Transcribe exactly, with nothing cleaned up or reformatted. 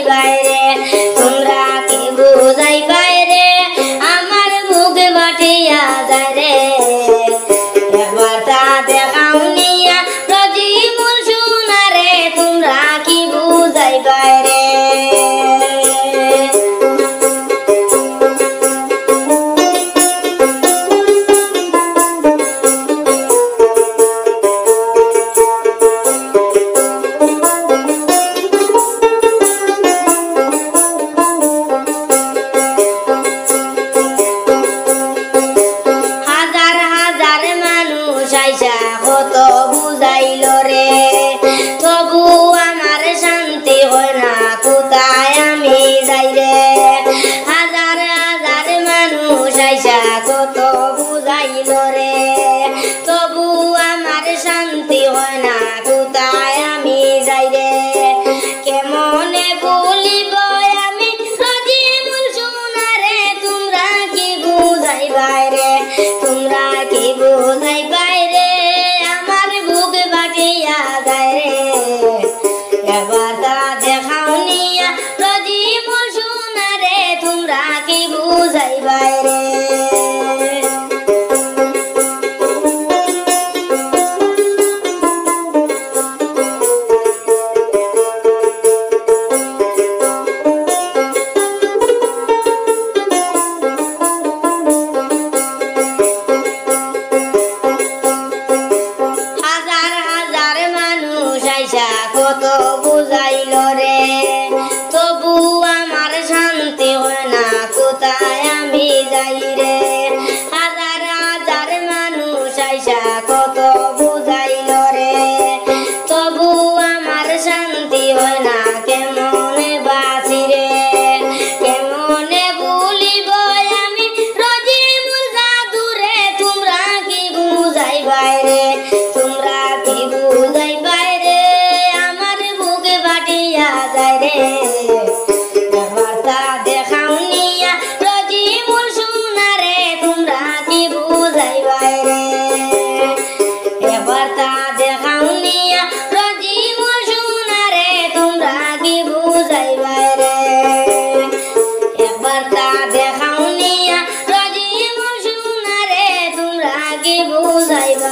বাইরে তোমরা কি বুঝাই বাইরে আমার বুক বাটিয়া যায় রে একবার তা দেখাও নিয়া রজিমুল সোনারে তোমরা কি বুঝাই বাইরে কত বুঝাইল রে তবু আমার শান্তি হয় না কোথায় আমি যাই রে হাজার হাজার মানুষ আইসা কত বুঝাইল রে তবু আমার শান্তি হয় না কোথায় আমি যাই রে কেমনে বলিব আমি রজিমুল সোনারে তোমরা কি বুঝাই বাইরে তোমরা কি বুঝাই বাইরে একবার তা দেখাও নিয়া রজিমুল সোনারে তোমরা কি বুঝাই বাইরে কত বুঝাইল রে তবু আমার শান্তি হয় না কোথায় আমি যাই রে হাজার হাজার মানুষ আইসা কত বুঝাইল রে তবু আমার শান্তি হয় না কেমনে বাঁচি রে কেমনে বলিব আমি রজিমুল জাদুরে তোমরা কি বুঝাই বাইরে তোমরা কি বুঝাই বাইরে যায় রে একবার তা দেখাও নিয়া রজিমুল সোনারে তোমরা কি বুঝাই বাইরে একবার তা দেখাও নিয়া রজিমুল সোনারে তোমরা কি বুঝাই বাইরে একবার তা দেখাও নিয়া রজিমুল সোনারে তোমরা কি বুঝাই